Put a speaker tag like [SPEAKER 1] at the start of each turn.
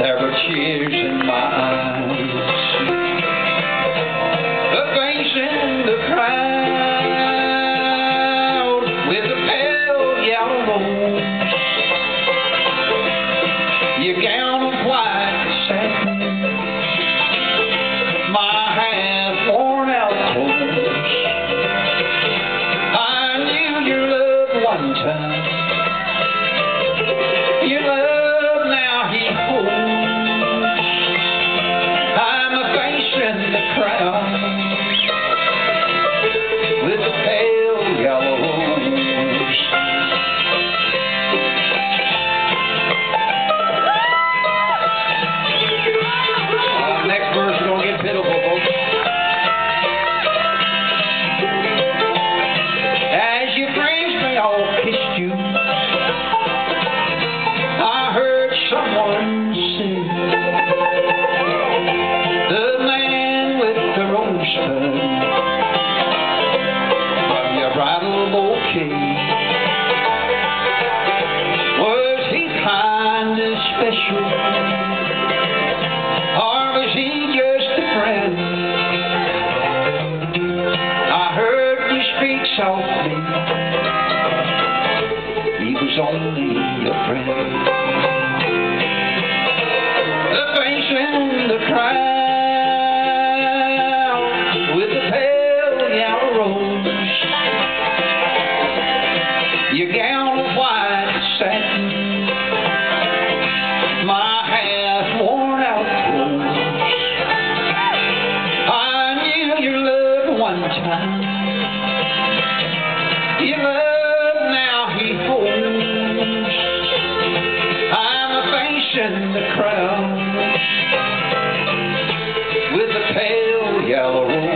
[SPEAKER 1] There were tears in my eyes, a face in the crowd with a pale yellow rose, your gown of white satin, my half-worn out clothes. I knew your love one time, your love now he holds. I'm a face in the crowd with a pale yellow rose. Next verse is gonna get pitiful, folks. As your friends may all kissed you, I heard someone say, the man with the rosebud from your bridal bouquet, was he kind and special, or was he just a friend? I heard you speak softly, he was only a friend. The face in the crowd with the pale yellow rose, your gown of white satin, my half-worn out clothes. I knew your love one time, your love now he holds. I'm a face in the crowd with a pale yellow rose.